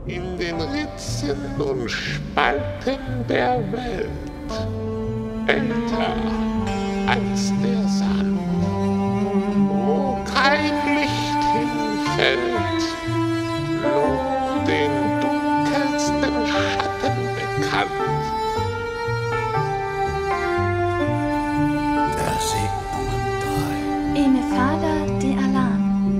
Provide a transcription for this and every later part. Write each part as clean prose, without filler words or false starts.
in den Ritzen und Spalten der Welt, älter als der Sand, wo kein Licht hinfällt, nur den dunkelsten Schatten bekannt. Versiegnungen 3. Emefala de Alan.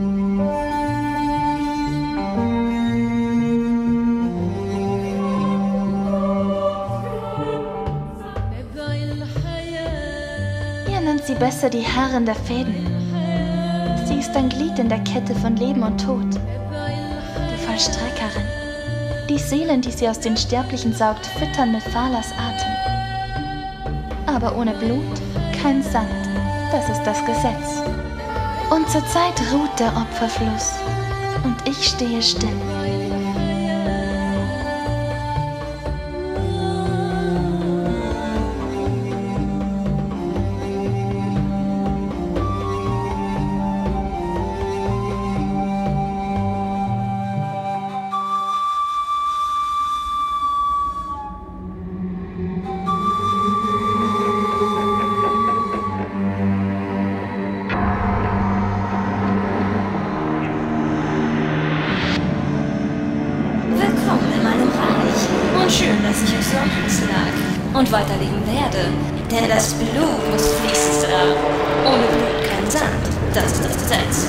Ihr nennt sie besser die Herrin der Fäden. Sie ist ein Glied in der Kette von Leben und Tod. Die Vollstreckerin. Die Seelen, die sie aus den Sterblichen saugt, füttern Mefalas Atem. Aber ohne Blut kein Sand. Das ist das Gesetz. Und zurzeit ruht der Opferfluss. Und ich stehe still. Schön, dass ich euch so am Herzen lag und weiterleben werde, denn das Blut muss fließen, Sir. Ohne Blut kein Sand. Das ist das Gesetz.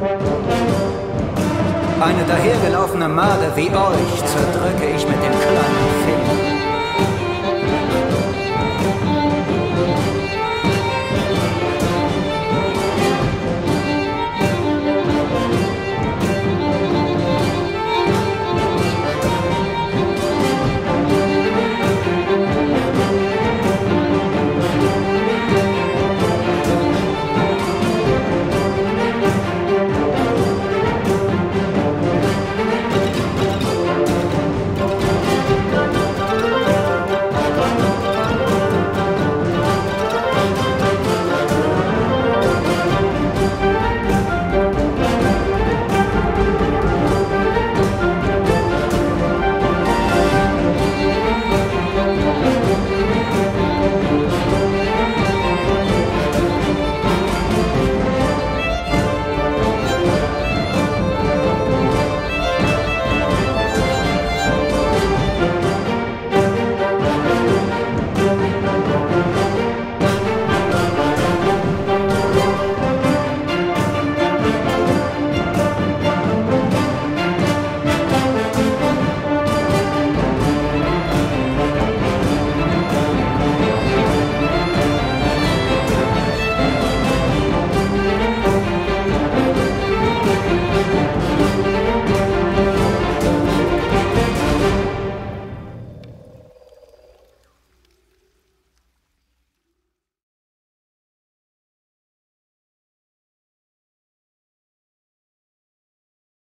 Eine dahergelaufene Made wie euch zerdrücke ich mit dem Klang